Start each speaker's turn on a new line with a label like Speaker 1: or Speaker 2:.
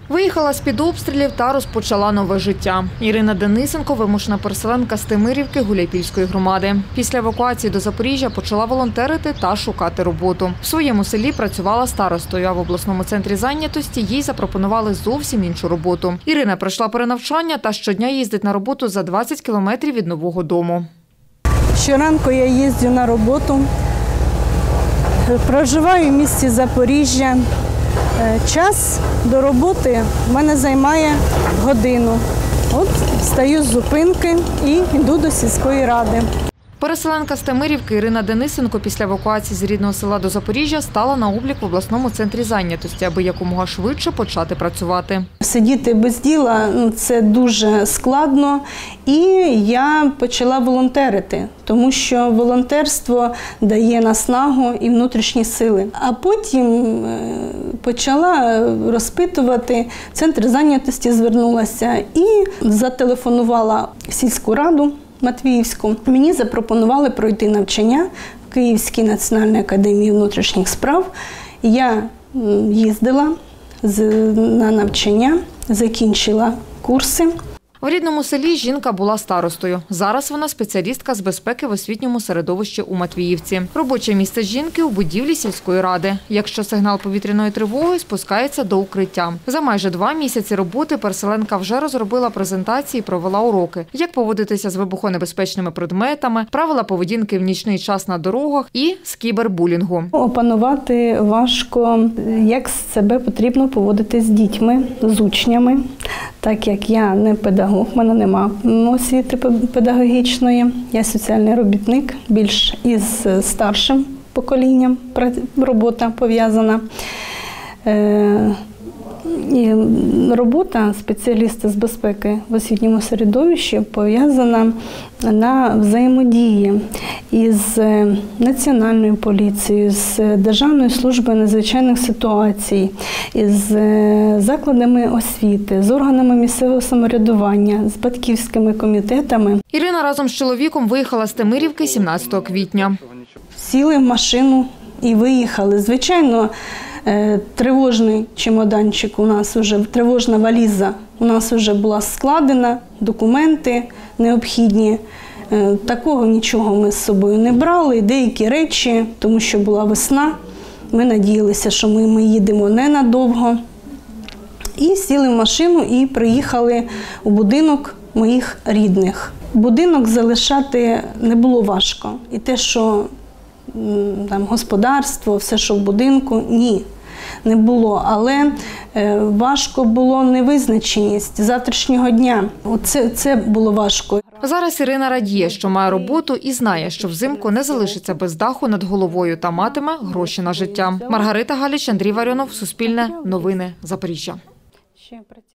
Speaker 1: Виїхала з-під обстрілів та розпочала нове життя. Ірина Денисенко – вимушена переселенка з Тимирівки Гуляйпільської громади. Після евакуації до Запоріжжя почала волонтерити та шукати роботу. В своєму селі працювала старостою, а в обласному центрі зайнятості їй запропонували зовсім іншу роботу. Ірина пройшла перенавчання та щодня їздить на роботу за 20 кілометрів від нового дому.
Speaker 2: Щоранку я їздю на роботу, проживаю в місті Запоріжжя. Час до роботи в мене займає годину. От встаю з зупинки і йду до сільської ради.
Speaker 1: Переселенка з Тимирівки Ірина Денисенко після евакуації з рідного села до Запоріжжя стала на облік в обласному центрі зайнятості, аби якомога швидше почати працювати.
Speaker 2: Сидіти без діла – це дуже складно, і я почала волонтерити, тому що волонтерство дає наснагу і внутрішні сили. А потім почала розпитувати, в центр зайнятості звернулася і зателефонувала в сільську раду Матвіївську. Мені запропонували пройти навчання в Київській національній академії внутрішніх справ. Я їздила на навчання, закінчила курси.
Speaker 1: В рідному селі жінка була старостою. Зараз вона спеціалістка з безпеки в освітньому середовищі у Матвіївці. Робоче місце жінки у будівлі сільської ради. Якщо сигнал повітряної тривоги, спускається до укриття. За майже 2 місяці роботи переселенка вже розробила презентації і провела уроки. Як поводитися з вибухонебезпечними предметами, правила поведінки в нічний час на дорогах і з кібербулінгу.
Speaker 2: Опанувати важко, як себе потрібно поводити з дітьми, з учнями. Так як я не педагог, в мене немає освіти педагогічної, я соціальний робітник, більш із старшим поколінням робота пов'язана. І робота спеціаліста з безпеки в освітньому середовищі пов'язана на взаємодії із Національною поліцією, з Державною службою надзвичайних ситуацій, із закладами освіти, з органами місцевого самоврядування, з батьківськими комітетами.
Speaker 1: Ірина разом з чоловіком виїхала з Тимирівки 17 квітня.
Speaker 2: Сіли в машину і виїхали. Звичайно, тривожний чемоданчик у нас вже, тривожна валіза у нас вже була складена, документи необхідні. Такого нічого ми з собою не брали, деякі речі, тому що була весна. Ми надіялися, що ми їдемо ненадовго. І сіли в машину і приїхали у будинок моїх рідних. Будинок залишати не було важко. І те, що там господарство, все, що в будинку, ні, не було. Але важко було невизначеність завтрашнього дня. Це було важко.
Speaker 1: Зараз Ірина радіє, що має роботу і знає, що взимку не залишиться без даху над головою та матиме гроші на життя. Маргарита Галіч, Андрій Варіонов, Суспільне, Новини, Запоріжжя.